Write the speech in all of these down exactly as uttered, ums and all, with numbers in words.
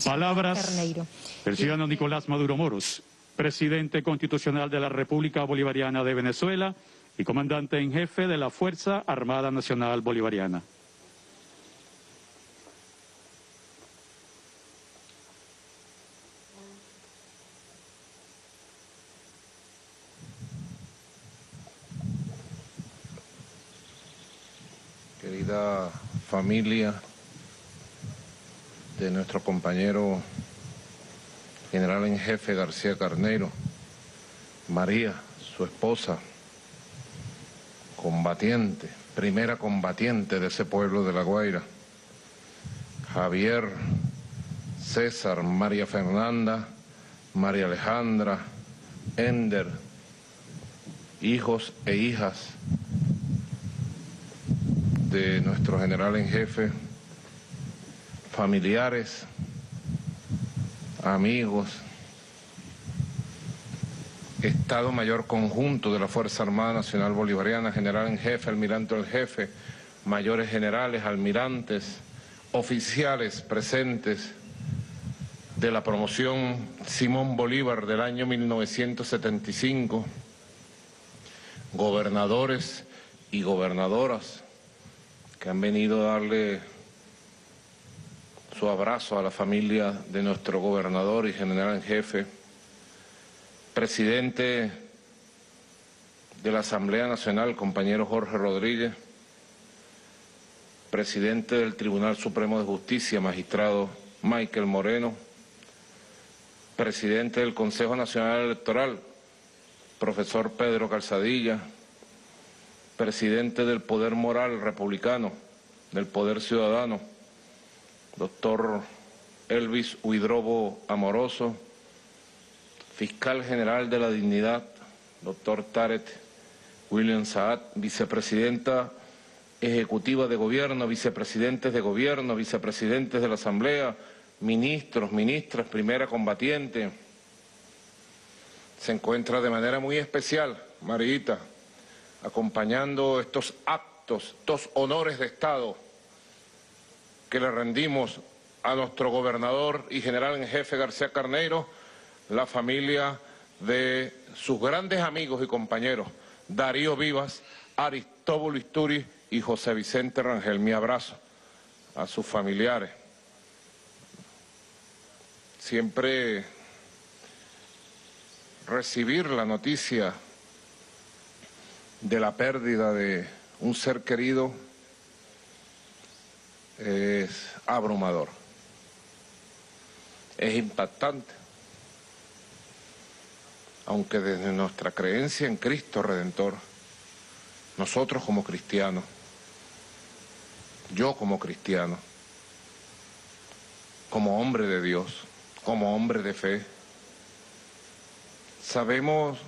Palabras Carneiro. del ciudadano Nicolás Maduro Moros, presidente constitucional de la República Bolivariana de Venezuela y comandante en jefe de la Fuerza Armada Nacional Bolivariana. Querida familia de nuestro compañero general en jefe García Carneiro, María, su esposa, combatiente, primera combatiente de ese pueblo de La Guaira, Javier, César, María Fernanda, María Alejandra, Ender, hijos e hijas de nuestro general en jefe, familiares, amigos, Estado Mayor Conjunto de la Fuerza Armada Nacional Bolivariana, general en jefe, almirante en jefe, mayores generales, almirantes, oficiales presentes de la promoción Simón Bolívar del año mil novecientos setenta y cinco, gobernadores y gobernadoras que han venido a darle su abrazo a la familia de nuestro gobernador y general en jefe, presidente de la Asamblea Nacional, compañero Jorge Rodríguez, presidente del Tribunal Supremo de Justicia, magistrado Michael Moreno, presidente del Consejo Nacional Electoral, profesor Pedro Calzadilla, presidente del Poder Moral Republicano, del Poder Ciudadano, doctor Elvis Huidrobo Amoroso, fiscal general de la Dignidad, doctor Tarek William Saad, vicepresidenta ejecutiva de gobierno, vicepresidentes de gobierno, vicepresidentes de la Asamblea, ministros, ministras, primera combatiente. Se encuentra de manera muy especial, Marita, acompañando estos actos, estos honores de Estado que le rendimos a nuestro gobernador y general en jefe García Carneiro, la familia de sus grandes amigos y compañeros, Darío Vivas, Aristóbulo Isturi y José Vicente Rangel. Mi abrazo a sus familiares. Siempre recibir la noticia de la pérdida de un ser querido es abrumador, es impactante, aunque desde nuestra creencia en Cristo Redentor, nosotros como cristianos, yo como cristiano, como hombre de Dios, como hombre de fe, sabemos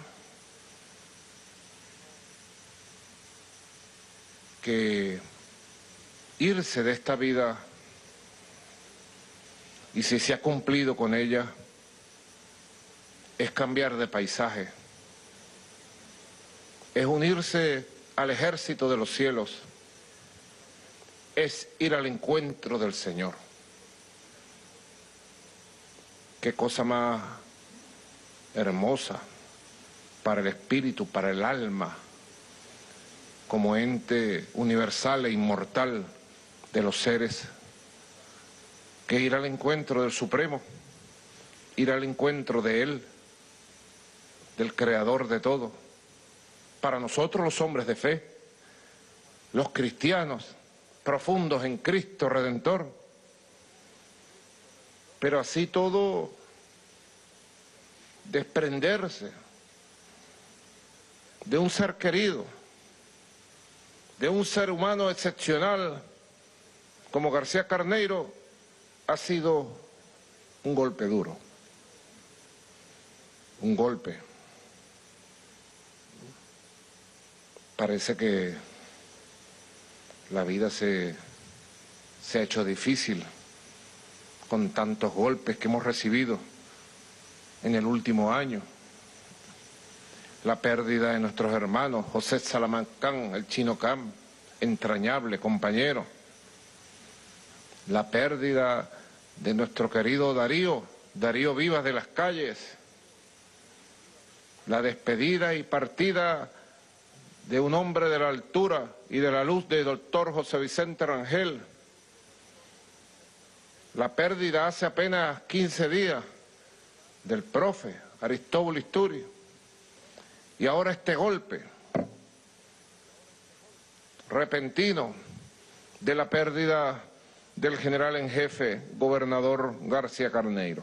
que irse de esta vida, y si se ha cumplido con ella, es cambiar de paisaje, es unirse al ejército de los cielos, es ir al encuentro del Señor. Qué cosa más hermosa para el espíritu, para el alma, como ente universal e inmortal de los seres, que ir al encuentro del Supremo, ir al encuentro de Él, del Creador de todo. Para nosotros los hombres de fe, los cristianos profundos en Cristo Redentor, pero así todo desprenderse de un ser querido, de un ser humano excepcional como García Carneiro, ha sido un golpe duro, un golpe. Parece que la vida se, se ha hecho difícil con tantos golpes que hemos recibido en el último año. La pérdida de nuestros hermanos, José Salamancán, el Chino Cam, entrañable compañero. La pérdida de nuestro querido Darío, Darío Vivas de las Calles, la despedida y partida de un hombre de la altura y de la luz de doctor José Vicente Rangel, la pérdida hace apenas quince días del profe Aristóbulo Isturi, y ahora este golpe repentino de la pérdida del general en jefe, gobernador García Carneiro.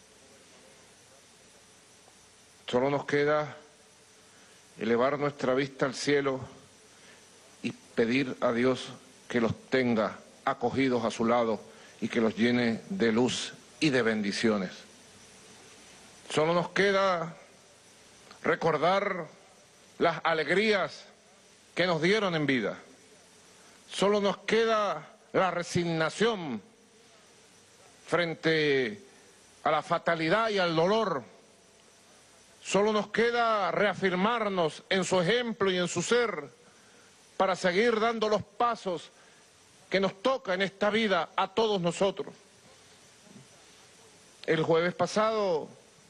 Solo nos queda elevar nuestra vista al cielo y pedir a Dios que los tenga acogidos a su lado y que los llene de luz y de bendiciones. Solo nos queda recordar las alegrías que nos dieron en vida. Solo nos queda la resignación frente a la fatalidad y al dolor. Solo nos queda reafirmarnos en su ejemplo y en su ser para seguir dando los pasos que nos toca en esta vida a todos nosotros. El jueves pasado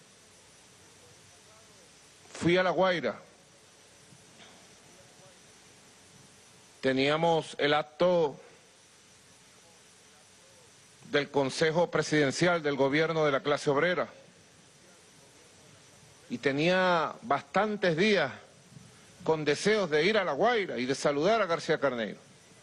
fui a La Guaira. Teníamos el acto del Consejo Presidencial del Gobierno de la Clase Obrera y tenía bastantes días con deseos de ir a La Guaira y de saludar a García Carneiro.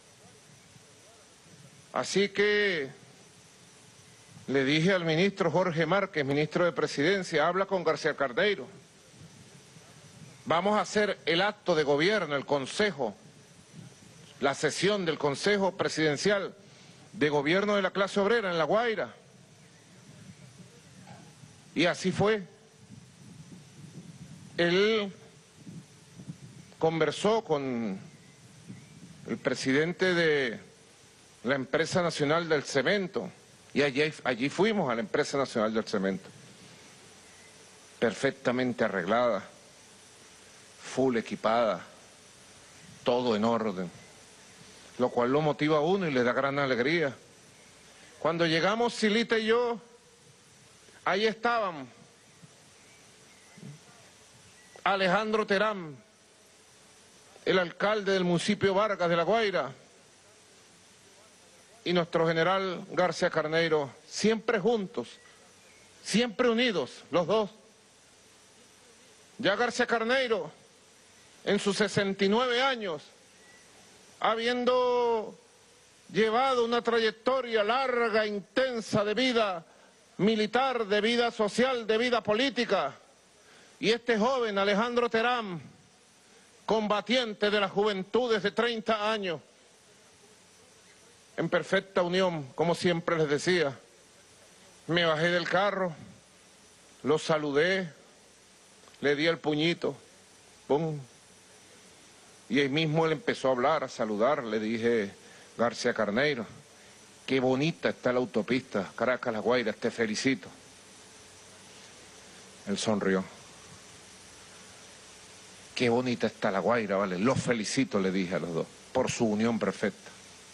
Así que le dije al ministro Jorge Márquez, ministro de Presidencia, habla con García Carneiro. Vamos a hacer el acto de gobierno, el consejo, la sesión del Consejo Presidencial de Gobierno de la Clase Obrera en La Guaira. Y así fue. Él conversó con el presidente de la Empresa Nacional del Cemento y allí, allí fuimos a la Empresa Nacional del Cemento. Perfectamente arreglada, full equipada, todo en orden, lo cual lo motiva a uno y le da gran alegría. Cuando llegamos Silita y yo, ahí estaban Alejandro Terán, el alcalde del municipio Vargas de La Guaira, y nuestro general García Carneiro, siempre juntos, siempre unidos, los dos. Ya García Carneiro, en sus sesenta y nueve años, habiendo llevado una trayectoria larga, intensa de vida militar, de vida social, de vida política, y este joven Alejandro Terán, combatiente de las juventudes de treinta años, en perfecta unión, como siempre les decía. Me bajé del carro, lo saludé, le di el puñito, pum, y ahí mismo él empezó a hablar, a saludar. Le dije, García Carneiro, qué bonita está la autopista Caracas-La Guaira, te felicito. Él sonrió. Qué bonita está La Guaira, vale, los felicito, le dije a los dos, por su unión perfecta.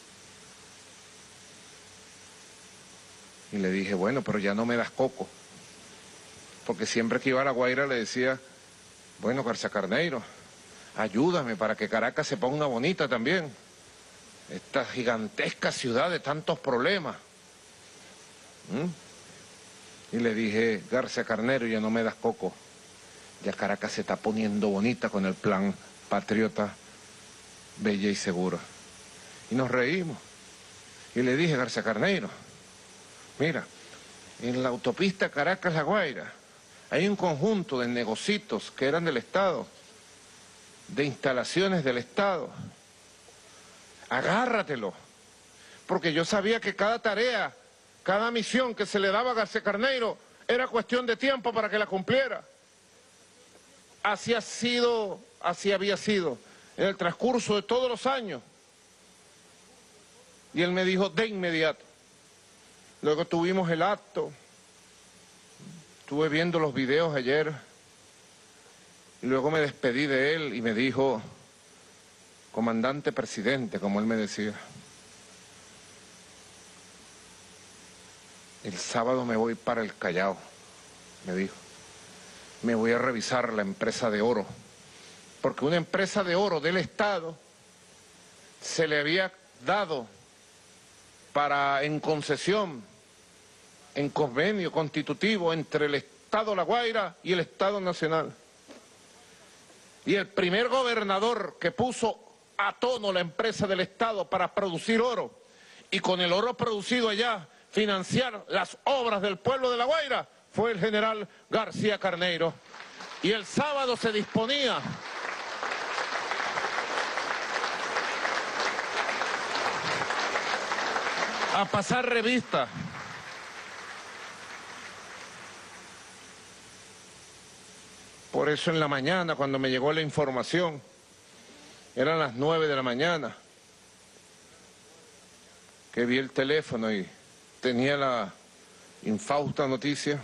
Y le dije, bueno, pero ya no me das coco. Porque siempre que iba a La Guaira le decía, bueno, García Carneiro, ayúdame para que Caracas se ponga bonita también. Esta gigantesca ciudad de tantos problemas. ¿Mm? Y le dije, García Carneiro, ya no me das coco. Ya Caracas se está poniendo bonita con el plan Patriota Bella y Segura. Y nos reímos. Y le dije, García Carneiro, mira, en la autopista Caracas-La Guaira hay un conjunto de negocios que eran del Estado, de instalaciones del Estado. Agárratelo, porque yo sabía que cada tarea, cada misión que se le daba a García Carneiro era cuestión de tiempo para que la cumpliera. Así ha sido, así había sido en el transcurso de todos los años. Y él me dijo de inmediato. Luego tuvimos el acto, estuve viendo los videos ayer, y luego me despedí de él y me dijo, comandante presidente, como él me decía, el sábado me voy para el Callao, me dijo. Me voy a revisar la empresa de oro, porque una empresa de oro del Estado se le había dado para en concesión, en convenio constitutivo entre el Estado La Guaira y el Estado Nacional. Y el primer gobernador que puso a tono la empresa del Estado para producir oro y con el oro producido allá financiar las obras del pueblo de La Guaira fue el general García Carneiro. Y el sábado se disponía a pasar revista por eso en la mañana, cuando me llegó la información, eran las nueve de la mañana, que vi el teléfono y tenía la infausta noticia,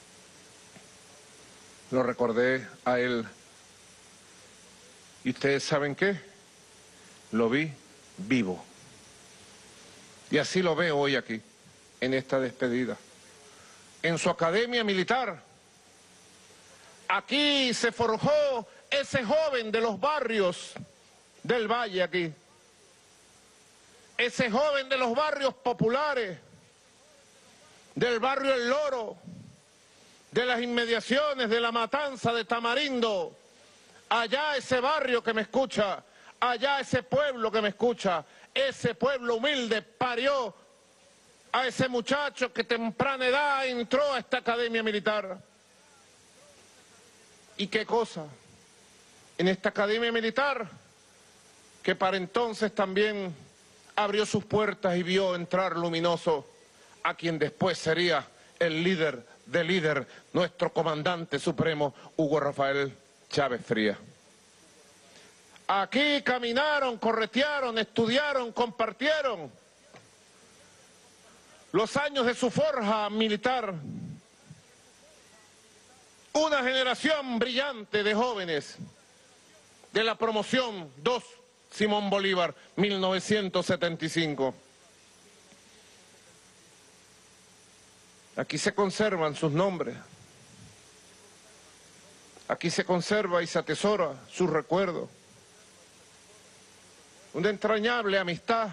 lo recordé a él. ¿Y ustedes saben qué? Lo vi vivo. Y así lo veo hoy aquí, en esta despedida. En su academia militar, aquí se forjó ese joven de los barrios del Valle aquí. Ese joven de los barrios populares, del barrio El Loro, de las inmediaciones de La Matanza de Tamarindo, allá ese barrio que me escucha, allá ese pueblo que me escucha, ese pueblo humilde parió a ese muchacho que temprana edad entró a esta academia militar. ¿Y qué cosa? En esta academia militar, que para entonces también abrió sus puertas y vio entrar luminoso a quien después sería el líder de líder, nuestro comandante supremo, Hugo Rafael Chávez Frías. Aquí caminaron, corretearon, estudiaron, compartieron los años de su forja militar. Una generación brillante de jóvenes de la promoción dos Simón Bolívar, mil novecientos setenta y cinco. Aquí se conservan sus nombres. Aquí se conserva y se atesora su recuerdo. Una entrañable amistad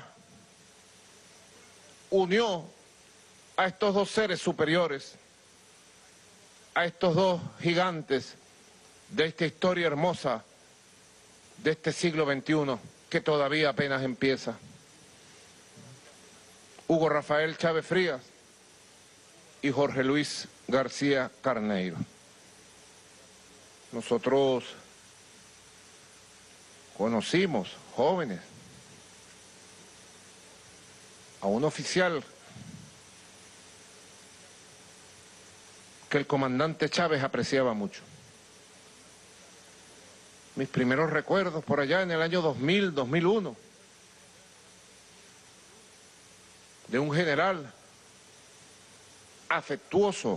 unió a estos dos seres superiores, a estos dos gigantes de esta historia hermosa de este siglo veintiuno que todavía apenas empieza. Hugo Rafael Chávez Frías y Jorge Luis García Carneiro. Nosotros conocimos, jóvenes, a un oficial que el comandante Chávez apreciaba mucho. Mis primeros recuerdos por allá en el año dos mil, dos mil uno, de un general afectuoso,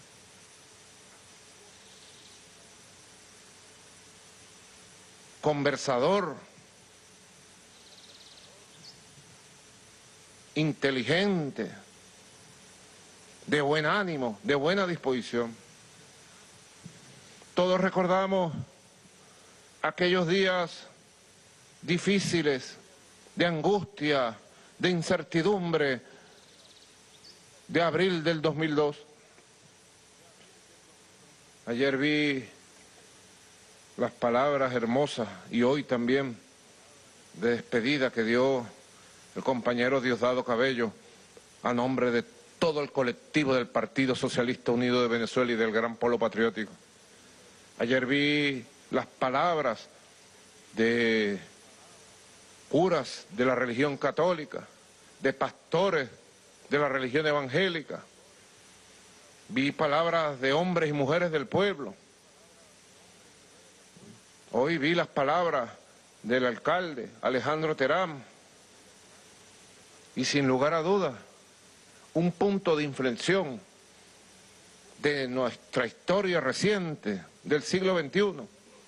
conversador, inteligente, de buen ánimo, de buena disposición. Todos recordamos aquellos días difíciles, de angustia, de incertidumbre, de abril del dos mil dos. Ayer vi las palabras hermosas y hoy también de despedida que dio el compañero Diosdado Cabello a nombre de todo el colectivo del Partido Socialista Unido de Venezuela y del Gran Polo Patriótico. Ayer vi las palabras de curas de la religión católica, de pastores de la religión evangélica. Vi palabras de hombres y mujeres del pueblo. Hoy vi las palabras del alcalde Alejandro Terán. Y sin lugar a dudas, un punto de inflexión de nuestra historia reciente del siglo veintiuno,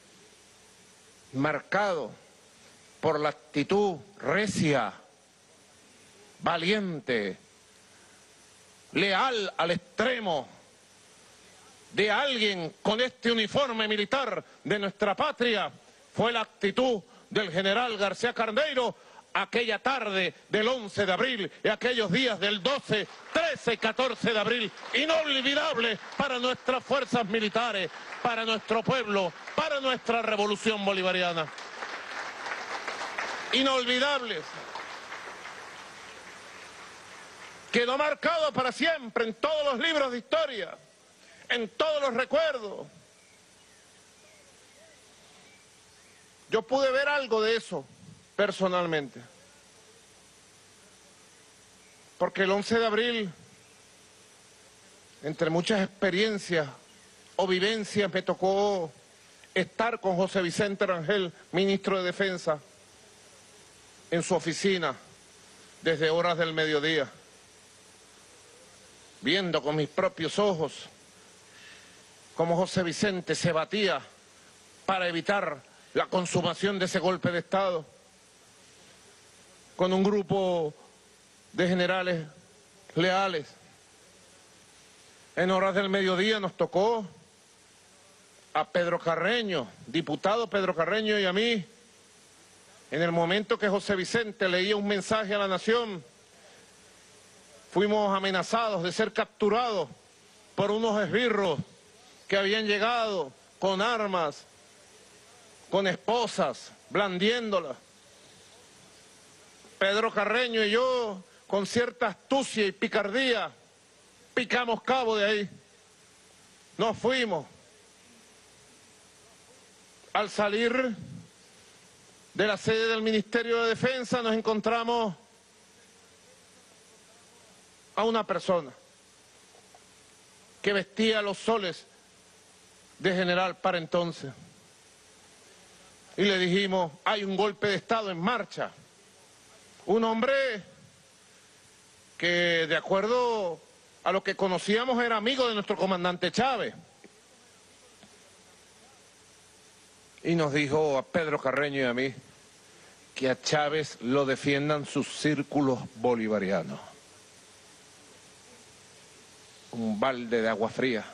marcado por la actitud recia, valiente, leal al extremo de alguien con este uniforme militar de nuestra patria fue la actitud del general García Carneiro aquella tarde del once de abril y aquellos días del doce, trece y catorce de abril, inolvidable para nuestras fuerzas militares, para nuestro pueblo, para nuestra revolución bolivariana. Inolvidables. Quedó marcado para siempre en todos los libros de historia, en todos los recuerdos. Yo pude ver algo de eso personalmente. Porque el once de abril, entre muchas experiencias o vivencias, me tocó estar con José Vicente Rangel, ministro de Defensa, en su oficina desde horas del mediodía, viendo con mis propios ojos cómo José Vicente se batía para evitar la consumación de ese golpe de Estado, con un grupo de generales leales. En horas del mediodía nos tocó a Pedro Carreño, diputado Pedro Carreño y a mí, en el momento que José Vicente leía un mensaje a la nación, fuimos amenazados de ser capturados por unos esbirros que habían llegado con armas, con esposas, blandiéndolas. Pedro Carreño y yo, con cierta astucia y picardía, picamos cabo de ahí. Nos fuimos. Al salir de la sede del Ministerio de Defensa nos encontramos a una persona que vestía los soles de general para entonces. Y le dijimos, hay un golpe de Estado en marcha. Un hombre que, de acuerdo a lo que conocíamos, era amigo de nuestro comandante Chávez. Y nos dijo a Pedro Carreño y a mí que a Chávez lo defiendan sus círculos bolivarianos. Un balde de agua fría.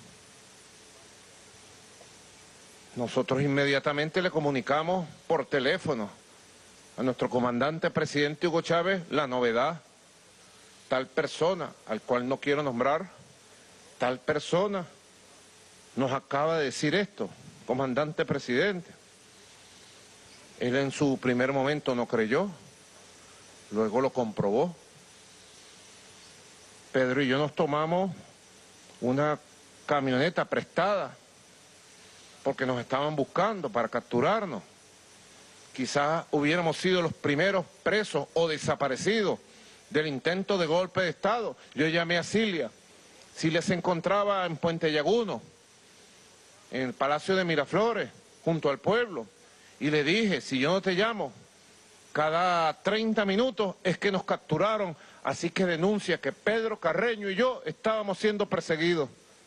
Nosotros inmediatamente le comunicamos por teléfono a nuestro comandante presidente Hugo Chávez la novedad. Tal persona, al cual no quiero nombrar, tal persona nos acaba de decir esto, comandante presidente. Él en su primer momento no creyó, luego lo comprobó. Pedro y yo nos tomamos una camioneta prestada porque nos estaban buscando para capturarnos. Quizás hubiéramos sido los primeros presos o desaparecidos del intento de golpe de Estado. Yo llamé a Cilia. Cilia se encontraba en Puente Llaguno, en el Palacio de Miraflores, junto al pueblo. Y le dije, si yo no te llamo, cada treinta minutos es que nos capturaron. Así que denuncia que Pedro Carreño y yo estábamos siendo perseguidos.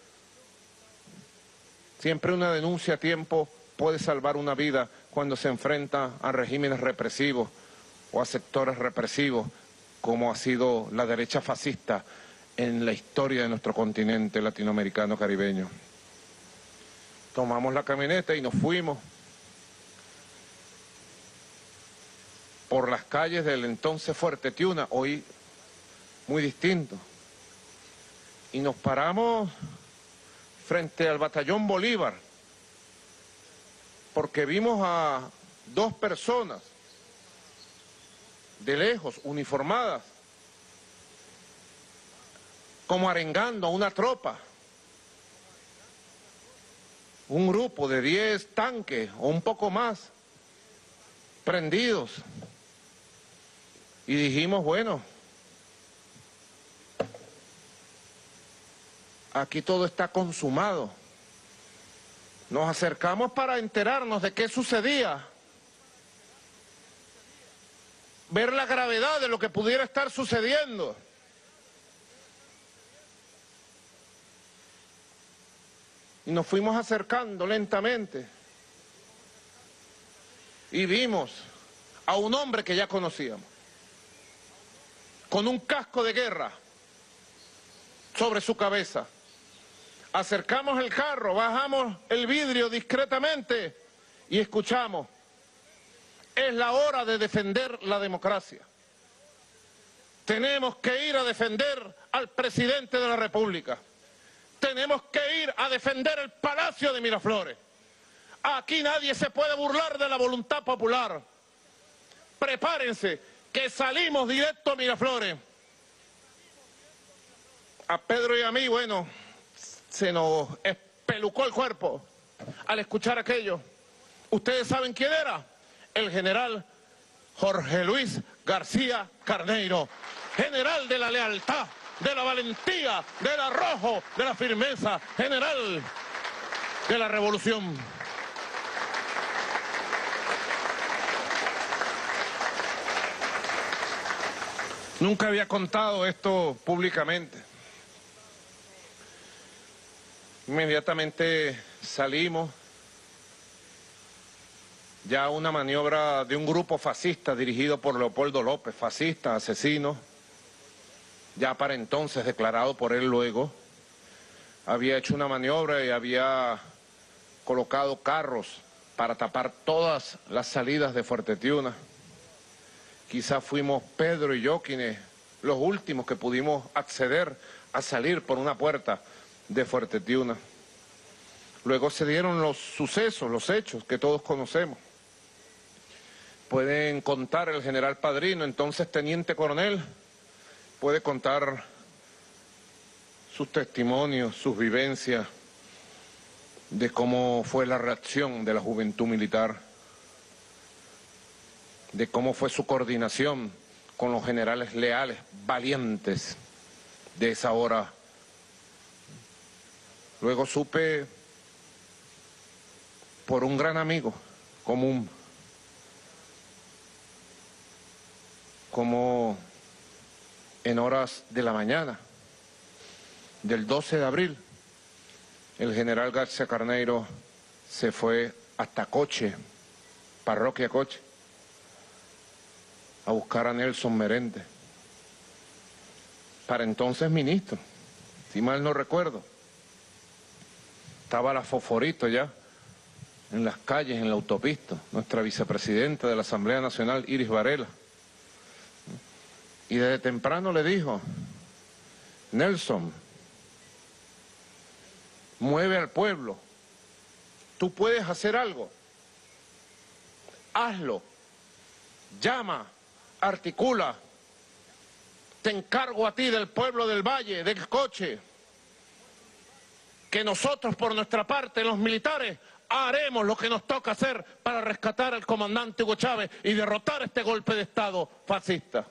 Siempre una denuncia a tiempo puede salvar una vida cuando se enfrenta a regímenes represivos o a sectores represivos, como ha sido la derecha fascista en la historia de nuestro continente latinoamericano caribeño. Tomamos la camioneta y nos fuimos por las calles del entonces Fuerte Tiuna, hoy muy distinto, y nos paramos frente al Batallón Bolívar, porque vimos a dos personas de lejos, uniformadas, como arengando a una tropa, un grupo de diez tanques o un poco más, prendidos. Y dijimos, bueno, aquí todo está consumado. Nos acercamos para enterarnos de qué sucedía, ver la gravedad de lo que pudiera estar sucediendo. Y nos fuimos acercando lentamente y vimos a un hombre que ya conocíamos, con un casco de guerra, sobre su cabeza. Acercamos el carro, bajamos el vidrio discretamente y escuchamos. Es la hora de defender la democracia. Tenemos que ir a defender al presidente de la República. Tenemos que ir a defender el Palacio de Miraflores. Aquí nadie se puede burlar de la voluntad popular. Prepárense, que salimos directo a Miraflores. A Pedro y a mí, bueno, se nos espelucó el cuerpo al escuchar aquello. ¿Ustedes saben quién era? El general Jorge Luis García Carneiro, general de la lealtad, de la valentía, del arrojo, de la firmeza, general de la revolución. Nunca había contado esto públicamente. Inmediatamente salimos. Ya una maniobra de un grupo fascista dirigido por Leopoldo López, fascista, asesino, ya para entonces declarado por él luego, había hecho una maniobra y había colocado carros para tapar todas las salidas de Fuerte Tiuna. Quizás fuimos Pedro y yo quienes, los últimos que pudimos acceder a salir por una puerta de Fuerte Tiuna. Luego se dieron los sucesos, los hechos que todos conocemos. Pueden contar el general Padrino, entonces teniente coronel, puede contar sus testimonios, sus vivencias de cómo fue la reacción de la juventud militar, de cómo fue su coordinación con los generales leales, valientes de esa hora. Luego supe por un gran amigo común, como en horas de la mañana del doce de abril, el general García Carneiro se fue hasta Coche, parroquia Coche, a buscar a Nelson Merente, para entonces ministro, si mal no recuerdo. Estaba la Fosforito ya, en las calles, en la autopista, nuestra vicepresidenta de la Asamblea Nacional, Iris Varela. Y desde temprano le dijo, Nelson, mueve al pueblo, tú puedes hacer algo, hazlo, llama, articula, te encargo a ti del pueblo del Valle, del Coche, que nosotros por nuestra parte, los militares, haremos lo que nos toca hacer para rescatar al comandante Hugo Chávez y derrotar este golpe de Estado fascista.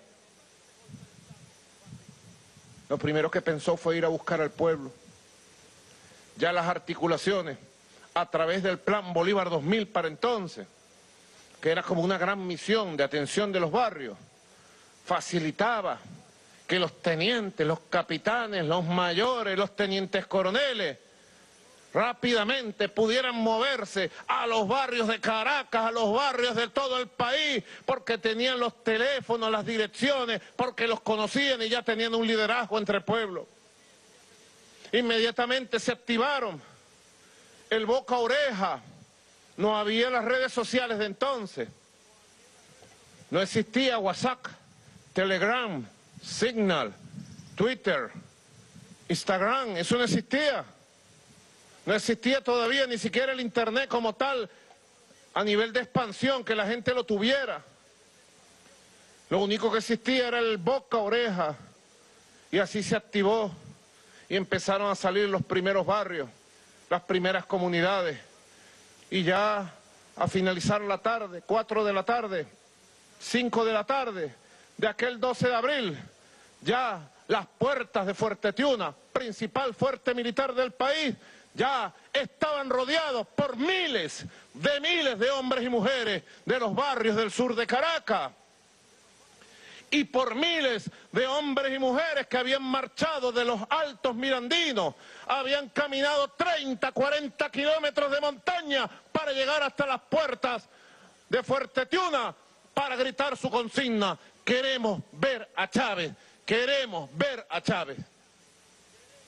Lo primero que pensó fue ir a buscar al pueblo. Ya las articulaciones a través del Plan Bolívar dos mil para entonces, que era como una gran misión de atención de los barrios, facilitaba que los tenientes, los capitanes, los mayores, los tenientes coroneles, rápidamente pudieran moverse a los barrios de Caracas, a los barrios de todo el país, porque tenían los teléfonos, las direcciones, porque los conocían y ya tenían un liderazgo entre el pueblo. Inmediatamente se activaron el boca a oreja. No había las redes sociales de entonces. No existía WhatsApp, Telegram, Signal, Twitter, Instagram, eso no existía. No existía todavía ni siquiera el Internet como tal, a nivel de expansión, que la gente lo tuviera. Lo único que existía era el boca a oreja, y así se activó, y empezaron a salir los primeros barrios, las primeras comunidades, y ya a finalizar la tarde, cuatro de la tarde, cinco de la tarde, de aquel doce de abril, ya las puertas de Fuerte Tiuna, principal fuerte militar del país, ya estaban rodeados por miles de miles de hombres y mujeres de los barrios del sur de Caracas y por miles de hombres y mujeres que habían marchado de los altos mirandinos, habían caminado treinta, cuarenta kilómetros de montaña para llegar hasta las puertas de Fuerte Tiuna para gritar su consigna: queremos ver a Chávez, queremos ver a Chávez.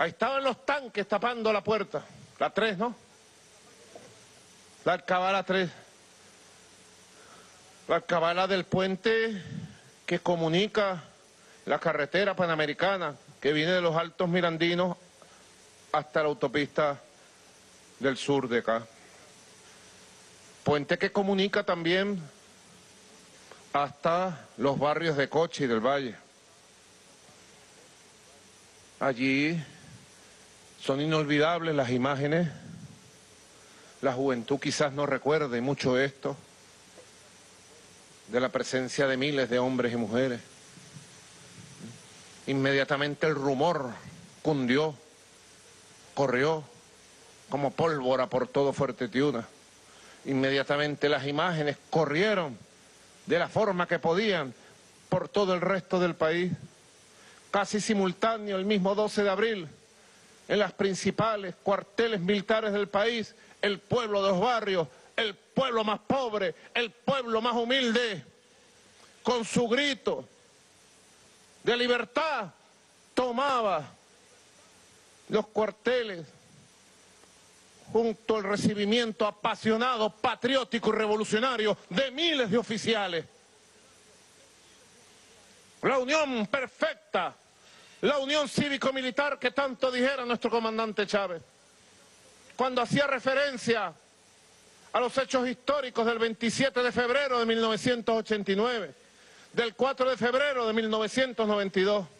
Ahí estaban los tanques tapando la puerta. La tres, ¿no? La alcabala tres. La alcabala del puente que comunica la carretera panamericana que viene de los Altos Mirandinos hasta la autopista del sur de acá. Puente que comunica también hasta los barrios de Cochi y del Valle. Allí son inolvidables las imágenes. La juventud quizás no recuerde mucho esto, de la presencia de miles de hombres y mujeres. Inmediatamente el rumor cundió, corrió como pólvora por todo Fuerte Tiuna. Inmediatamente las imágenes corrieron de la forma que podían por todo el resto del país. Casi simultáneo, el mismo doce de abril, en las principales cuarteles militares del país, el pueblo de los barrios, el pueblo más pobre, el pueblo más humilde, con su grito de libertad, tomaba los cuarteles junto al recibimiento apasionado, patriótico y revolucionario de miles de oficiales. La unión perfecta, la unión cívico-militar que tanto dijera nuestro comandante Chávez, cuando hacía referencia a los hechos históricos del veintisiete de febrero de mil novecientos ochenta y nueve, del cuatro de febrero de mil novecientos noventa y dos.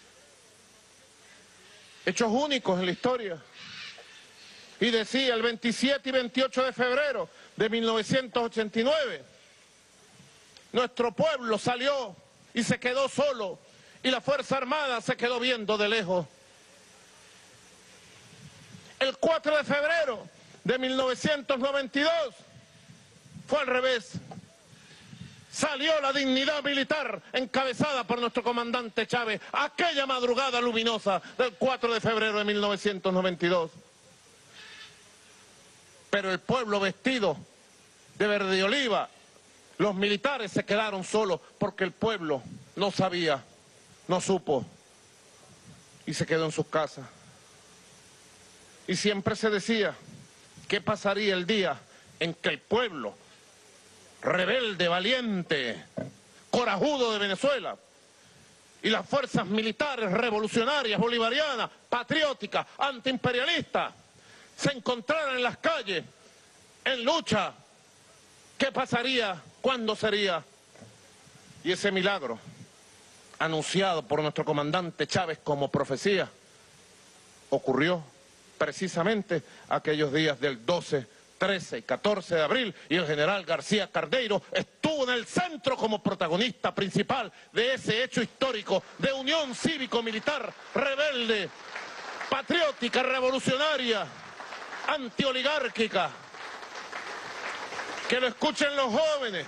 Hechos únicos en la historia. Y decía, el veintisiete y veintiocho de febrero de mil novecientos ochenta y nueve, nuestro pueblo salió y se quedó solo, y la Fuerza Armada se quedó viendo de lejos. El cuatro de febrero de mil novecientos noventa y dos fue al revés. Salió la dignidad militar encabezada por nuestro comandante Chávez, aquella madrugada luminosa del cuatro de febrero de mil novecientos noventa y dos. Pero el pueblo vestido de verde y oliva, los militares se quedaron solos porque el pueblo no sabía, no supo y se quedó en sus casas. Y siempre se decía, ¿qué pasaría el día en que el pueblo rebelde, valiente, corajudo de Venezuela y las fuerzas militares revolucionarias, bolivarianas, patrióticas, antiimperialistas se encontraran en las calles en lucha? ¿Qué pasaría? ¿Cuándo sería? Y ese milagro, anunciado por nuestro comandante Chávez como profecía, ocurrió precisamente aquellos días del doce, trece y catorce de abril, y el general García Carneiro estuvo en el centro como protagonista principal de ese hecho histórico de unión cívico-militar, rebelde, patriótica, revolucionaria, antioligárquica. Que lo escuchen los jóvenes.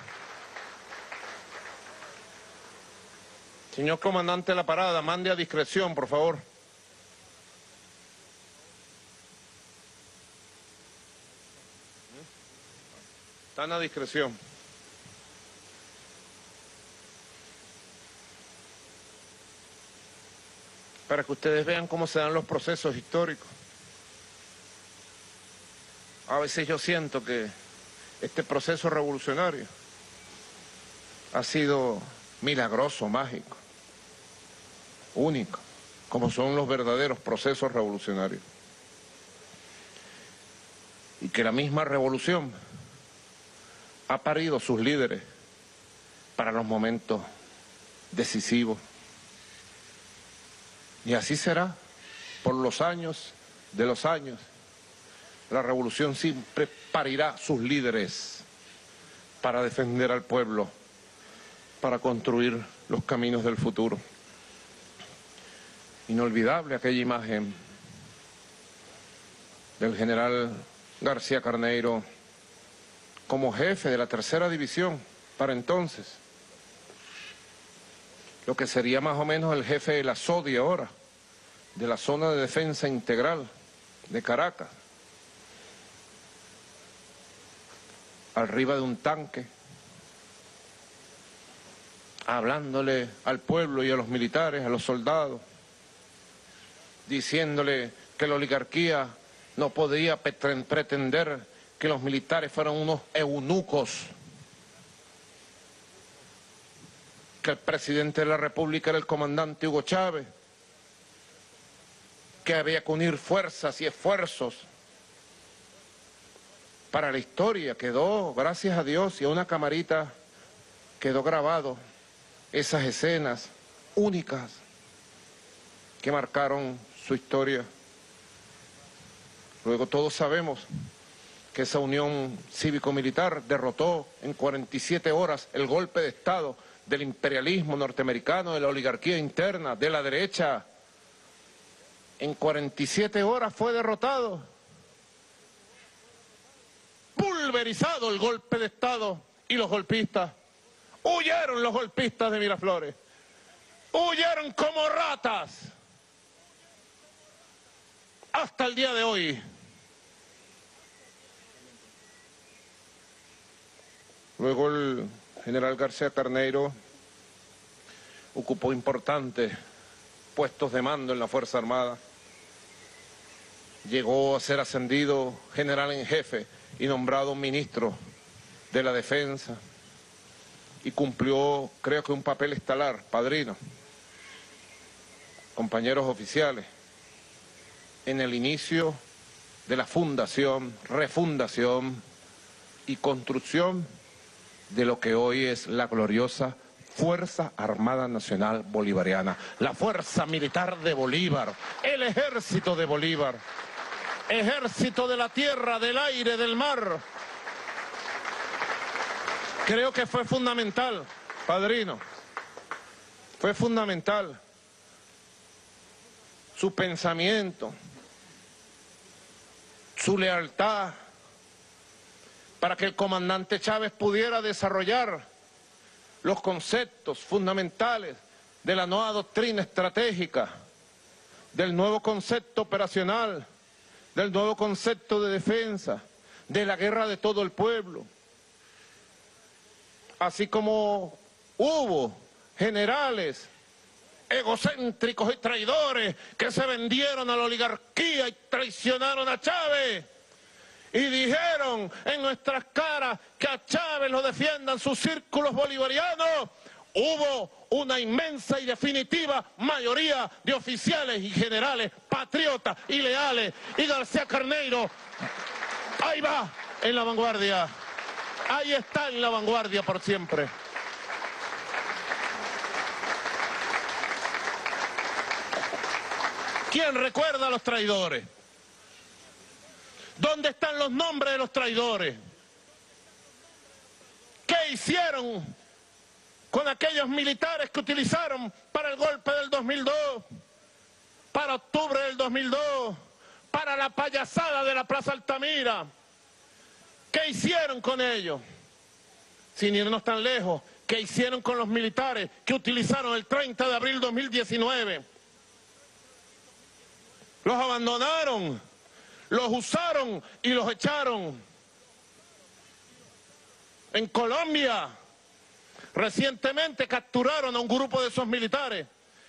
Señor comandante de la parada, mande a discreción, por favor. Están a discreción. Para que ustedes vean cómo se dan los procesos históricos. A veces yo siento que este proceso revolucionario ha sido milagroso, mágico, único, como son los verdaderos procesos revolucionarios. Y que la misma revolución ha parido sus líderes para los momentos decisivos. Y así será por los años de los años. La revolución siempre parirá sus líderes para defender al pueblo, para construir los caminos del futuro. Inolvidable aquella imagen del general García Carneiro como jefe de la tercera división para entonces, lo que sería más o menos el jefe de la S O D I ahora, de la Zona de Defensa Integral de Caracas, arriba de un tanque, hablándole al pueblo y a los militares, a los soldados, diciéndole que la oligarquía no podía pretender que los militares fueran unos eunucos, que el presidente de la República era el comandante Hugo Chávez, que había que unir fuerzas y esfuerzos para la historia. Quedó, gracias a Dios y a una camarita, quedó grabado esas escenas únicas que marcaron su historia. Luego todos sabemos que esa unión cívico-militar derrotó en cuarenta y siete horas el golpe de Estado del imperialismo norteamericano, de la oligarquía interna, de la derecha. En cuarenta y siete horas fue derrotado, pulverizado el golpe de Estado y los golpistas. Huyeron los golpistas de Miraflores, huyeron como ratas. Hasta el día de hoy. Luego el general García Carneiro ocupó importantes puestos de mando en la Fuerza Armada. Llegó a ser ascendido general en jefe y nombrado ministro de la Defensa. Y cumplió, creo que un papel estelar, padrino, compañeros oficiales, en el inicio de la fundación, refundación y construcción de lo que hoy es la gloriosa Fuerza Armada Nacional Bolivariana, la Fuerza Militar de Bolívar, el Ejército de Bolívar, Ejército de la tierra, del aire, del mar. Creo que fue fundamental, padrino, fue fundamental su pensamiento, su lealtad, para que el comandante Chávez pudiera desarrollar los conceptos fundamentales de la nueva doctrina estratégica, del nuevo concepto operacional, del nuevo concepto de defensa, de la guerra de todo el pueblo. Así como hubo generales egocéntricos y traidores que se vendieron a la oligarquía y traicionaron a Chávez y dijeron en nuestras caras que a Chávez lo defiendan sus círculos bolivarianos, hubo una inmensa y definitiva mayoría de oficiales y generales patriotas y leales, y García Carneiro ahí va en la vanguardia, ahí está en la vanguardia por siempre. ¿Quién recuerda a los traidores? ¿Dónde están los nombres de los traidores? ¿Qué hicieron con aquellos militares que utilizaron para el golpe del dos mil dos, para octubre del dos mil dos, para la payasada de la Plaza Altamira? ¿Qué hicieron con ellos? Sin irnos tan lejos, ¿qué hicieron con los militares que utilizaron el treinta de abril de dos mil diecinueve? Los abandonaron, los usaron y los echaron. En Colombia, recientemente capturaron a un grupo de esos militares.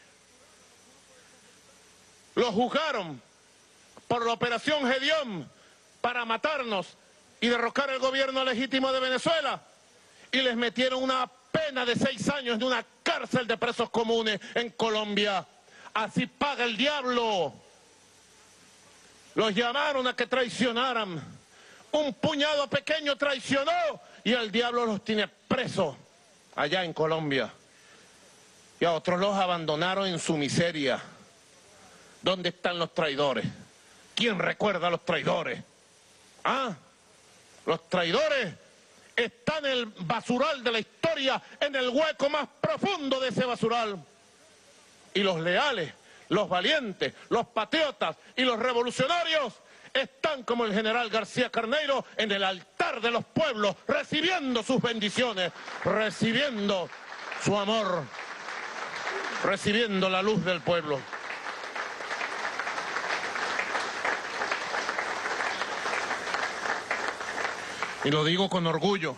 Los juzgaron por la operación Gedeón para matarnos y derrocar el gobierno legítimo de Venezuela. Y les metieron una pena de seis años de una cárcel de presos comunes en Colombia. Así paga el diablo. Los llamaron a que traicionaran. Un puñado pequeño traicionó y el diablo los tiene presos allá en Colombia. Y a otros los abandonaron en su miseria. ¿Dónde están los traidores? ¿Quién recuerda a los traidores? ¿Ah? Los traidores están en el basural de la historia, en el hueco más profundo de ese basural. Y los leales, los valientes, los patriotas y los revolucionarios están como el general García Carneiro en el altar de los pueblos, recibiendo sus bendiciones, recibiendo su amor, recibiendo la luz del pueblo. Y lo digo con orgullo,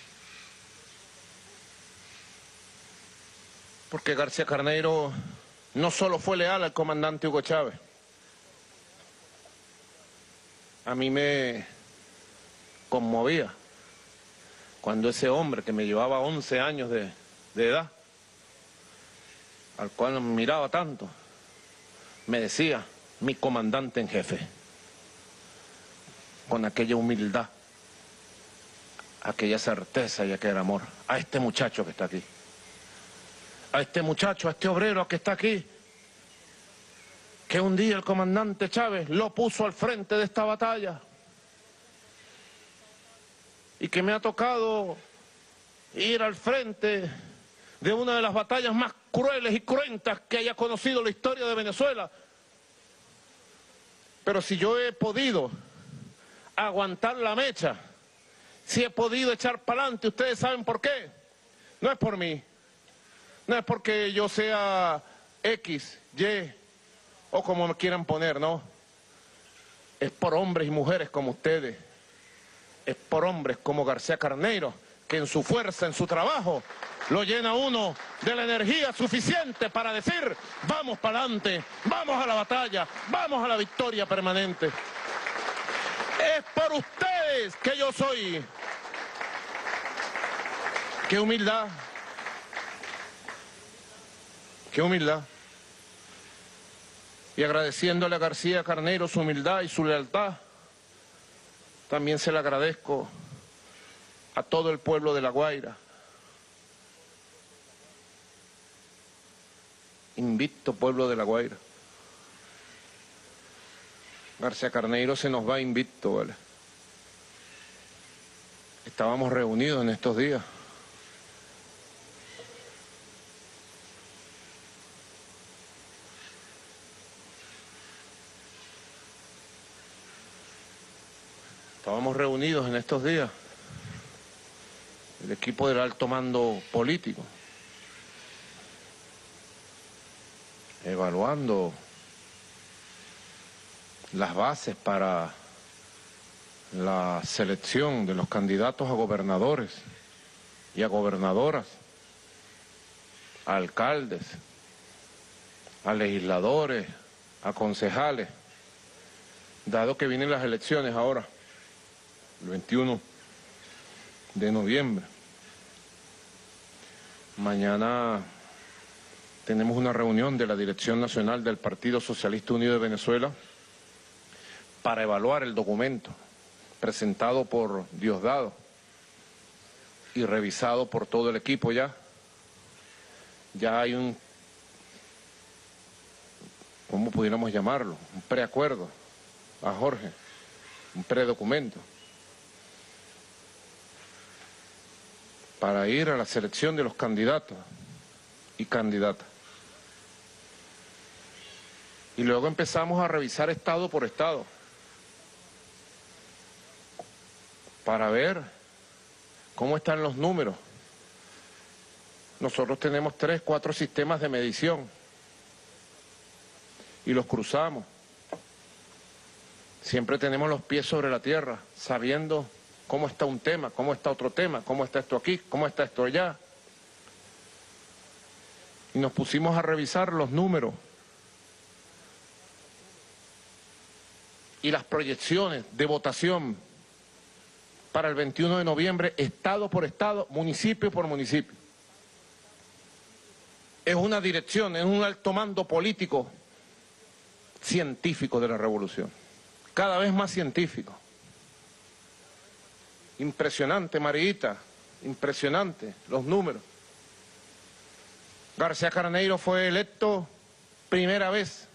porque García Carneiro no solo fue leal al comandante Hugo Chávez. A mí me conmovía cuando ese hombre que me llevaba once años de, de edad, al cual me miraba tanto, me decía, mi comandante en jefe, con aquella humildad, aquella certeza y aquel amor, a este muchacho que está aquí, a este muchacho, a este obrero que está aquí, que un día el comandante Chávez lo puso al frente de esta batalla y que me ha tocado ir al frente de una de las batallas más crueles y cruentas que haya conocido la historia de Venezuela. Pero si yo he podido aguantar la mecha, si he podido echar para adelante, ustedes saben por qué. No es por mí, no es porque yo sea X, Y o como me quieran poner, no. Es por hombres y mujeres como ustedes, es por hombres como García Carneiro, que en su fuerza, en su trabajo, lo llena uno de la energía suficiente para decir, vamos para adelante, vamos a la batalla, vamos a la victoria permanente. Es por ustedes que yo soy. Qué humildad, qué humildad. Y agradeciéndole a García Carneiro su humildad y su lealtad, también se le agradezco a todo el pueblo de La Guaira. Invicto pueblo de La Guaira. García Carneiro se nos va invicto, ¿vale? Estábamos reunidos en estos días. Estábamos reunidos en estos días, el equipo del alto mando político, evaluando las bases para la selección de los candidatos a gobernadores y a gobernadoras, a alcaldes, a legisladores, a concejales, dado que vienen las elecciones ahora, el veintiuno de noviembre. Mañana tenemos una reunión de la Dirección Nacional del Partido Socialista Unido de Venezuela para evaluar el documento presentado por Diosdado y revisado por todo el equipo ya. Ya hay un, ¿cómo pudiéramos llamarlo? Un preacuerdo a Jorge, un predocumento para ir a la selección de los candidatos y candidatas. Y luego empezamos a revisar estado por estado para ver cómo están los números. Nosotros tenemos tres, cuatro sistemas de medición y los cruzamos. Siempre tenemos los pies sobre la tierra, sabiendo cómo está un tema, cómo está otro tema, cómo está esto aquí, cómo está esto allá. Y nos pusimos a revisar los números y las proyecciones de votación para el veintiuno de noviembre, estado por estado, municipio por municipio. Es una dirección, es un alto mando político científico de la revolución, cada vez más científico. Impresionante, Marita, impresionante los números. García Carneiro fue electo primera vez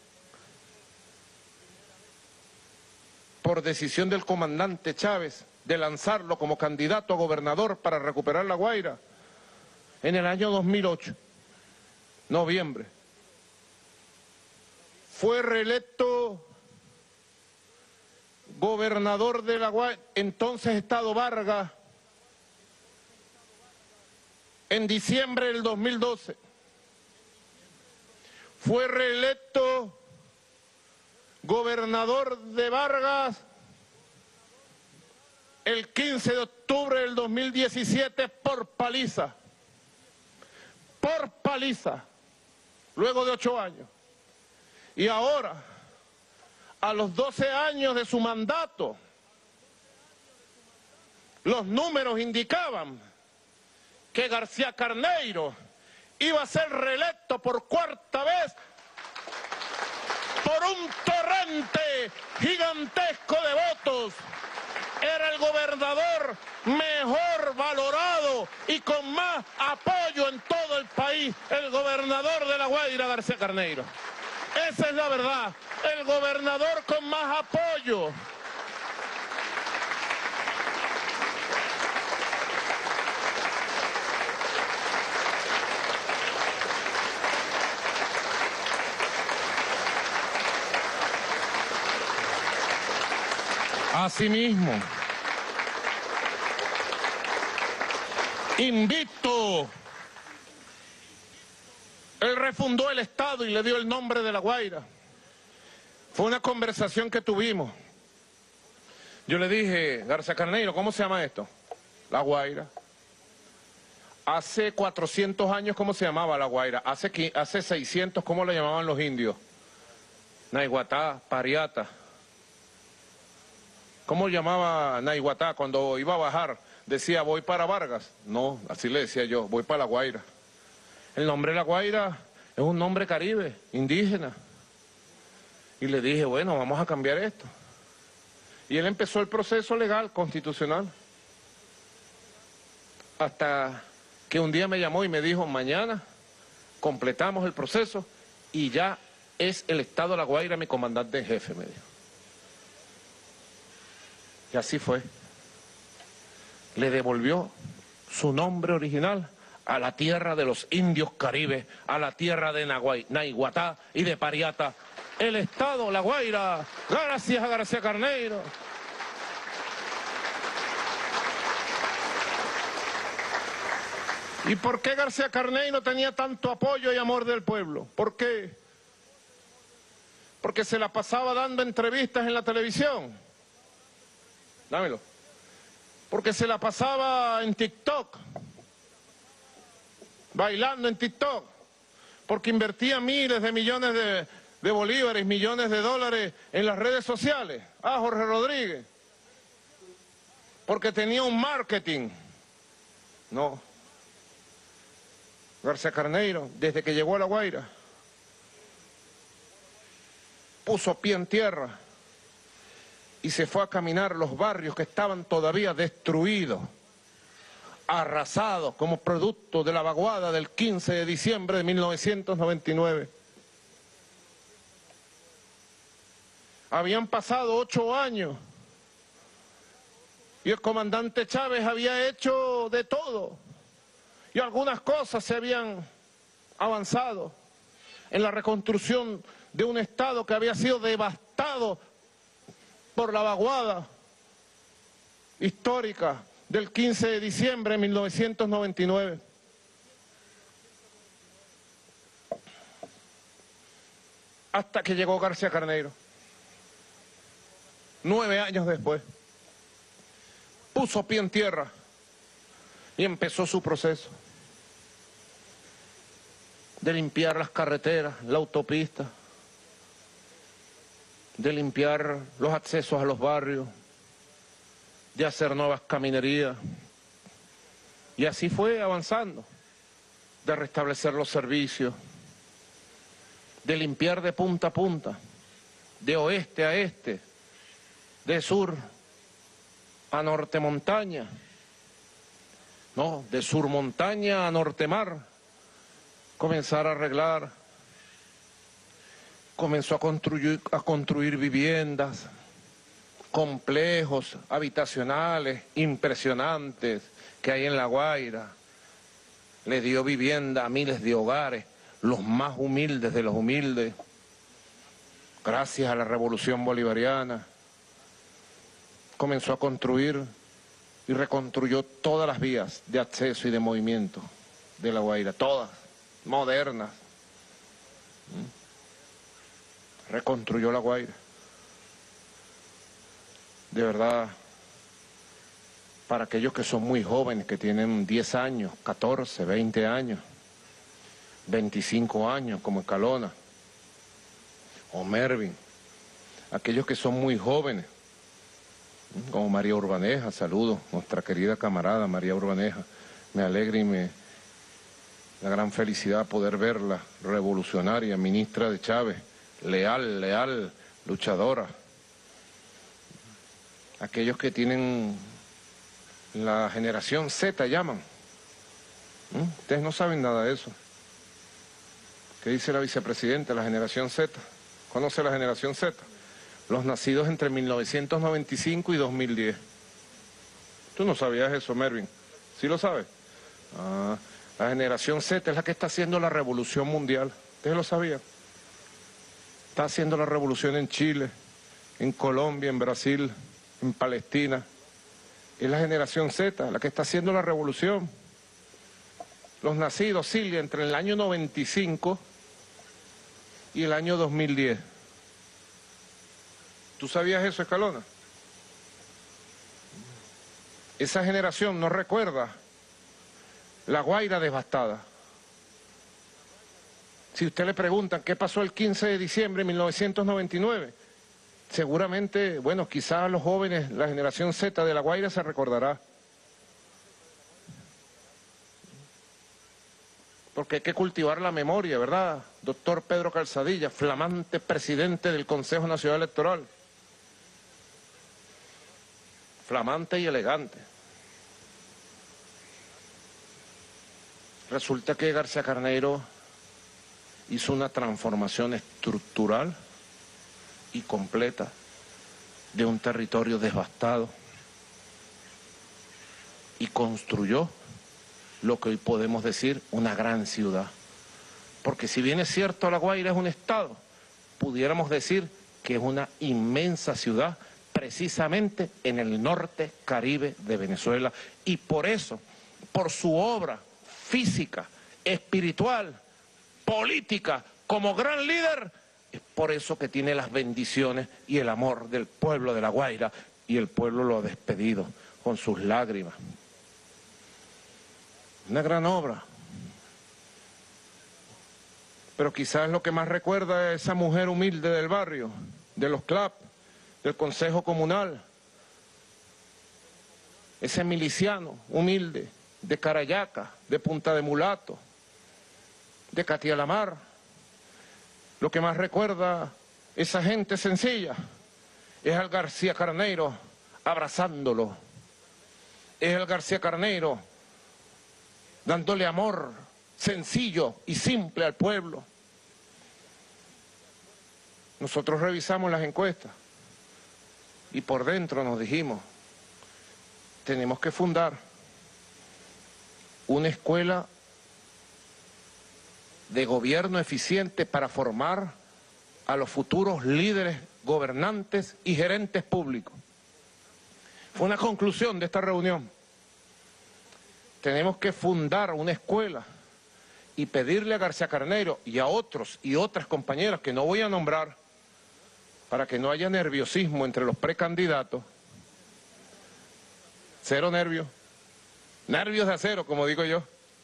por decisión del comandante Chávez de lanzarlo como candidato a gobernador para recuperar La Guaira en el año dos mil ocho, noviembre. Fue reelecto gobernador de La Guaira, entonces Estado Vargas, en diciembre del dos mil doce. Fue reelecto gobernador de Vargas el quince de octubre del dos mil diecisiete por paliza. Por paliza luego de ocho años. Y ahora, a los doce años de su mandato, los números indicaban que García Carneiro iba a ser reelecto por cuarta vez por un torrente gigantesco de votos. Era el gobernador mejor valorado y con más apoyo en todo el país, el gobernador de La Guaira, García Carneiro. Esa es la verdad, el gobernador con más apoyo. Asimismo, invicto, él refundó el Estado y le dio el nombre de La Guaira. Fue una conversación que tuvimos. Yo le dije, García Carneiro, ¿cómo se llama esto? La Guaira. Hace cuatrocientos años, ¿cómo se llamaba La Guaira? Hace, hace seiscientos, ¿cómo le llamaban los indios? Naiguatá, Pariata. ¿Cómo llamaba Naiguatá cuando iba a bajar? Decía, voy para Vargas. No, así le decía yo, voy para La Guaira. El nombre de La Guaira es un nombre caribe, indígena. Y le dije, bueno, vamos a cambiar esto. Y él empezó el proceso legal, constitucional. Hasta que un día me llamó y me dijo, mañana completamos el proceso y ya es el Estado de La Guaira mi comandante en jefe, me dijo. Y así fue. Le devolvió su nombre original a la tierra de los indios caribes, a la tierra de Naiguatá y de Pariata. El Estado, La Guaira, gracias a García Carneiro. ¿Y por qué García Carneiro tenía tanto apoyo y amor del pueblo? ¿Por qué? Porque se la pasaba dando entrevistas en la televisión. Dámelo. Porque se la pasaba en TikTok, bailando en TikTok, porque invertía miles de millones de, de bolívares, millones de dólares en las redes sociales. Ah, Jorge Rodríguez. Porque tenía un marketing. No. García Carneiro, desde que llegó a La Guaira, puso pie en tierra y se fue a caminar los barrios que estaban todavía destruidos, arrasados como producto de la vaguada del quince de diciembre de mil novecientos noventa y nueve. Habían pasado ocho años y el comandante Chávez había hecho de todo y algunas cosas se habían avanzado en la reconstrucción de un Estado que había sido devastado por la vaguada histórica del quince de diciembre de mil novecientos noventa y nueve. Hasta que llegó García Carneiro. Nueve años después. Puso pie en tierra y empezó su proceso de limpiar las carreteras, la autopista, de limpiar los accesos a los barrios, de hacer nuevas caminerías. Y así fue avanzando, de restablecer los servicios, de limpiar de punta a punta, de oeste a este, de sur a norte montaña, no, de sur montaña a norte mar, comenzar a arreglar. Comenzó a construir, a construir viviendas, complejos habitacionales impresionantes que hay en La Guaira. Le dio vivienda a miles de hogares, los más humildes de los humildes, gracias a la Revolución Bolivariana. Comenzó a construir y reconstruyó todas las vías de acceso y de movimiento de La Guaira, todas, modernas. Reconstruyó La Guaira. De verdad, para aquellos que son muy jóvenes, que tienen diez años, catorce, veinte años, veinticinco años como Escalona, o Mervin, aquellos que son muy jóvenes, como María Urbaneja, saludo, nuestra querida camarada María Urbaneja, me alegra y me da gran felicidad poder verla, revolucionaria, ministra de Chávez, leal, leal, luchadora. Aquellos que tienen la generación Z, llaman. ¿Mm? Ustedes no saben nada de eso. ¿Qué dice la vicepresidenta? La generación Z. ¿Conoce la generación Z? Los nacidos entre mil novecientos noventa y cinco y dos mil diez. ¿Tú no sabías eso, Mervin? ¿Sí lo sabes? Ah, la generación Z es la que está haciendo la revolución mundial. ¿Ustedes lo sabían? Está haciendo la revolución en Chile, en Colombia, en Brasil, en Palestina. Es la generación Z la que está haciendo la revolución. Los nacidos, Silvia, entre el año noventa y cinco y el año dos mil diez. ¿Tú sabías eso, Escalona? Esa generación no recuerda La Guaira devastada. Si usted le preguntan qué pasó el quince de diciembre de mil novecientos noventa y nueve, seguramente, bueno, quizás los jóvenes, la generación Z de La Guaira se recordará. Porque hay que cultivar la memoria, ¿verdad? Doctor Pedro Calzadilla, flamante presidente del Consejo Nacional Electoral. Flamante y elegante. Resulta que García Carneiro hizo una transformación estructural y completa de un territorio devastado y construyó lo que hoy podemos decir una gran ciudad. Porque si bien es cierto La Guaira es un estado, pudiéramos decir que es una inmensa ciudad precisamente en el norte Caribe de Venezuela, y por eso, por su obra física, espiritual, política, como gran líder, es por eso que tiene las bendiciones y el amor del pueblo de La Guaira, y el pueblo lo ha despedido con sus lágrimas. Una gran obra. Pero quizás lo que más recuerda es esa mujer humilde del barrio, de los C L A P, del Consejo Comunal. Ese miliciano humilde de Carayaca, de Punta de Mulato, de Catialamar. Lo que más recuerda esa gente sencilla es al García Carneiro abrazándolo. Es el García Carneiro dándole amor sencillo y simple al pueblo. Nosotros revisamos las encuestas y por dentro nos dijimos, tenemos que fundar una escuela de gobierno eficiente para formar a los futuros líderes, gobernantes y gerentes públicos. Fue una conclusión de esta reunión. Tenemos que fundar una escuela y pedirle a García Carneiro y a otros y otras compañeras que no voy a nombrar, para que no haya nerviosismo entre los precandidatos. Cero nervios. Nervios de acero, como digo yo.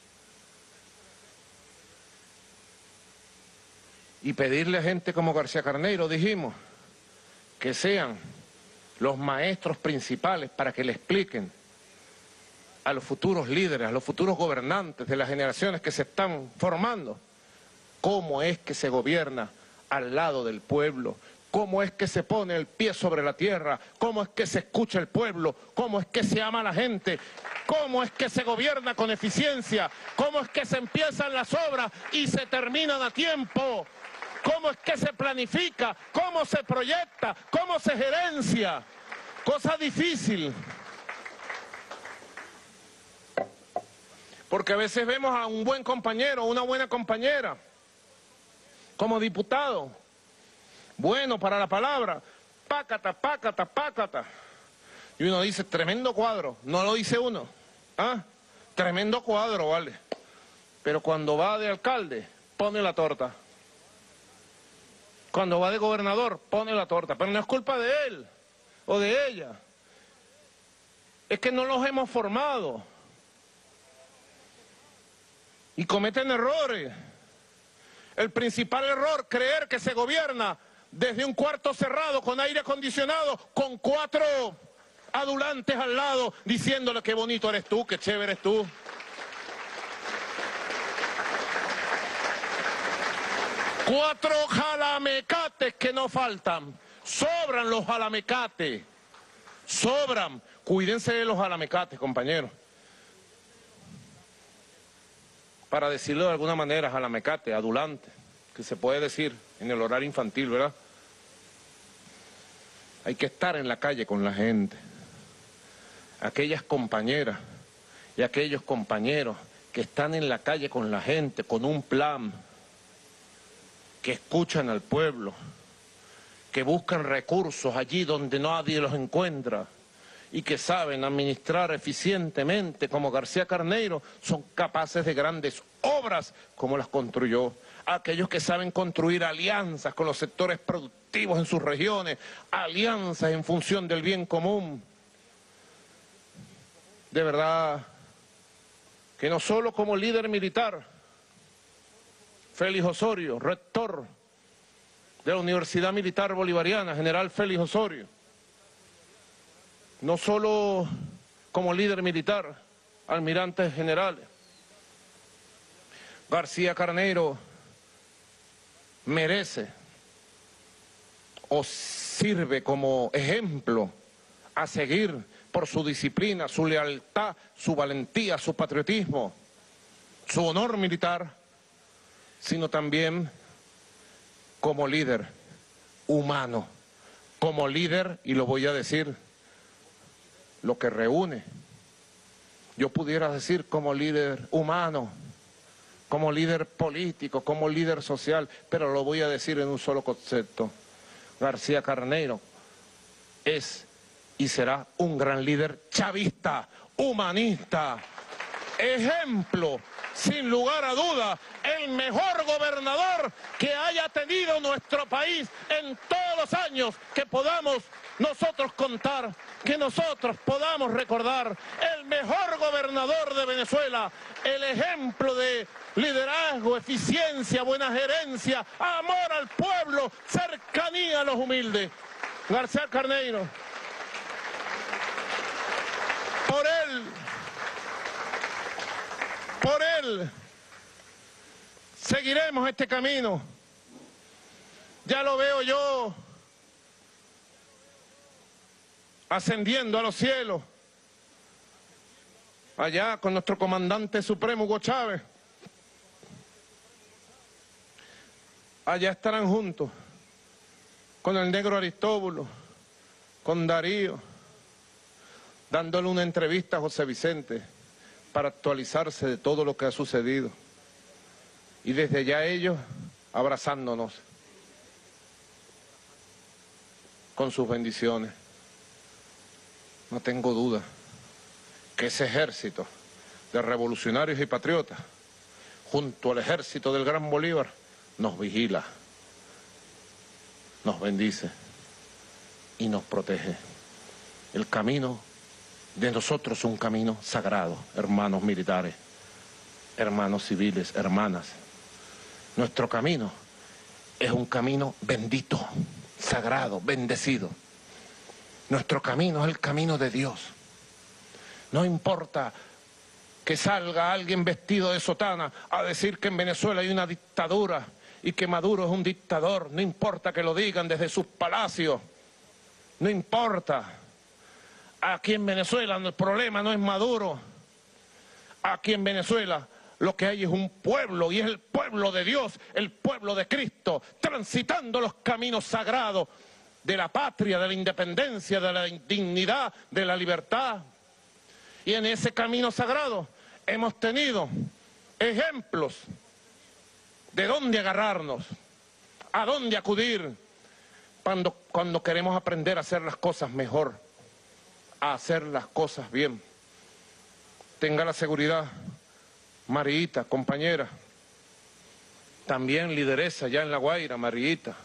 Y pedirle a gente como García Carneiro, dijimos, que sean los maestros principales para que le expliquen a los futuros líderes, a los futuros gobernantes de las generaciones que se están formando, cómo es que se gobierna al lado del pueblo, cómo es que se pone el pie sobre la tierra, cómo es que se escucha el pueblo, cómo es que se ama a la gente, cómo es que se gobierna con eficiencia, cómo es que se empiezan las obras y se terminan a tiempo, cómo es que se planifica, cómo se proyecta, cómo se gerencia. Cosa difícil. Porque a veces vemos a un buen compañero, una buena compañera, como diputado, bueno para la palabra, pácata, pácata, pácata. Y uno dice, tremendo cuadro, no lo dice uno, ¿ah? Tremendo cuadro, vale. Pero cuando va de alcalde, pone la torta. Cuando va de gobernador, pone la torta. Pero no es culpa de él o de ella. Es que no los hemos formado. Y cometen errores. El principal error, creer que se gobierna desde un cuarto cerrado, con aire acondicionado, con cuatro adulantes al lado, diciéndole qué bonito eres tú, qué chévere eres tú. Cuatro jalamecates que no faltan. Sobran los jalamecates. Sobran. Cuídense de los jalamecates, compañeros. Para decirlo de alguna manera, jalamecate, adulante, que se puede decir en el horario infantil, ¿verdad? Hay que estar en la calle con la gente. Aquellas compañeras y aquellos compañeros que están en la calle con la gente, con un plan, que escuchan al pueblo, que buscan recursos allí donde nadie los encuentra y que saben administrar eficientemente como García Carneiro, son capaces de grandes obras como las construyó. Aquellos que saben construir alianzas con los sectores productivos en sus regiones, alianzas en función del bien común. De verdad que no solo como líder militar, Félix Osorio, rector de la Universidad Militar Bolivariana, general Félix Osorio, no solo como líder militar, almirantes generales, García Carneiro merece o sirve como ejemplo a seguir por su disciplina, su lealtad, su valentía, su patriotismo, su honor militar, sino también como líder humano, como líder, y lo voy a decir, lo que reúne. Yo pudiera decir como líder humano, como líder político, como líder social, pero lo voy a decir en un solo concepto. García Carneiro es y será un gran líder chavista, humanista, ejemplo, sin lugar a duda, el mejor gobernador que haya tenido nuestro país en todos los años que podamos nosotros contar, que nosotros podamos recordar, el mejor gobernador de Venezuela, el ejemplo de liderazgo, eficiencia, buena gerencia, amor al pueblo, cercanía a los humildes. García Carneiro. Por él, por él, seguiremos este camino. Ya lo veo yo ascendiendo a los cielos, allá con nuestro comandante supremo Hugo Chávez. Allá estarán juntos con el negro Aristóbulo, con Darío, dándole una entrevista a José Vicente para actualizarse de todo lo que ha sucedido. Y desde ya ellos abrazándonos con sus bendiciones. No tengo duda que ese ejército de revolucionarios y patriotas, junto al ejército del Gran Bolívar, nos vigila, nos bendice y nos protege. El camino de nosotros es un camino sagrado, hermanos militares, hermanos civiles, hermanas. Nuestro camino es un camino bendito, sagrado, bendecido. Nuestro camino es el camino de Dios. No importa que salga alguien vestido de sotana a decir que en Venezuela hay una dictadura y que Maduro es un dictador. No importa que lo digan desde sus palacios. No importa. Aquí en Venezuela el problema no es Maduro. Aquí en Venezuela lo que hay es un pueblo, y es el pueblo de Dios, el pueblo de Cristo, transitando los caminos sagrados de la patria, de la independencia, de la dignidad, de la libertad. Y en ese camino sagrado hemos tenido ejemplos de dónde agarrarnos, a dónde acudir cuando, cuando queremos aprender a hacer las cosas mejor, a hacer las cosas bien. Tenga la seguridad, Mariita, compañera, también lideresa ya en La Guaira, Mariita,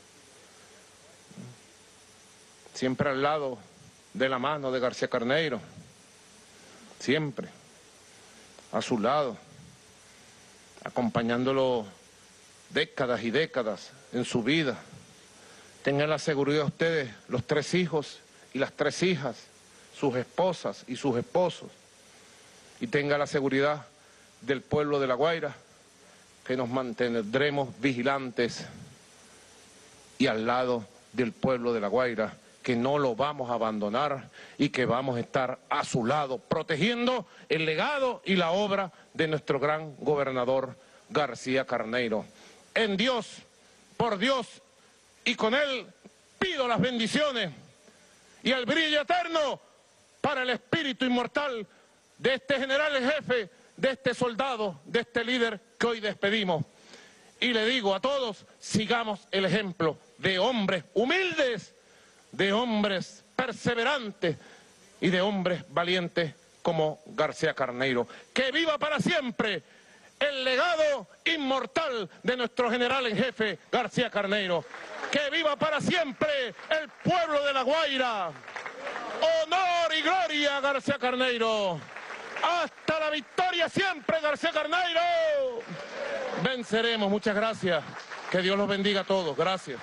siempre al lado de la mano de García Carneiro, siempre a su lado, acompañándolo décadas y décadas en su vida. Tengan la seguridad ustedes, los tres hijos y las tres hijas, sus esposas y sus esposos. Y tenga la seguridad del pueblo de La Guaira, que nos mantendremos vigilantes y al lado del pueblo de La Guaira, que no lo vamos a abandonar y que vamos a estar a su lado, protegiendo el legado y la obra de nuestro gran gobernador García Carneiro. En Dios, por Dios y con Él pido las bendiciones y el brillo eterno para el espíritu inmortal de este general en jefe, de este soldado, de este líder que hoy despedimos. Y le digo a todos, sigamos el ejemplo de hombres humildes, de hombres perseverantes y de hombres valientes como García Carneiro. ¡Que viva para siempre el legado inmortal de nuestro general en jefe García Carneiro! ¡Que viva para siempre el pueblo de La Guaira! ¡Honor y gloria a García Carneiro! ¡Hasta la victoria siempre, García Carneiro! Venceremos, muchas gracias. Que Dios los bendiga a todos. Gracias.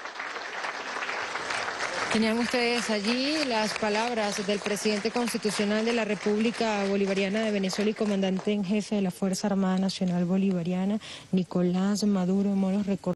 Tenían ustedes allí las palabras del presidente constitucional de la República Bolivariana de Venezuela y comandante en jefe de la Fuerza Armada Nacional Bolivariana, Nicolás Maduro Moros.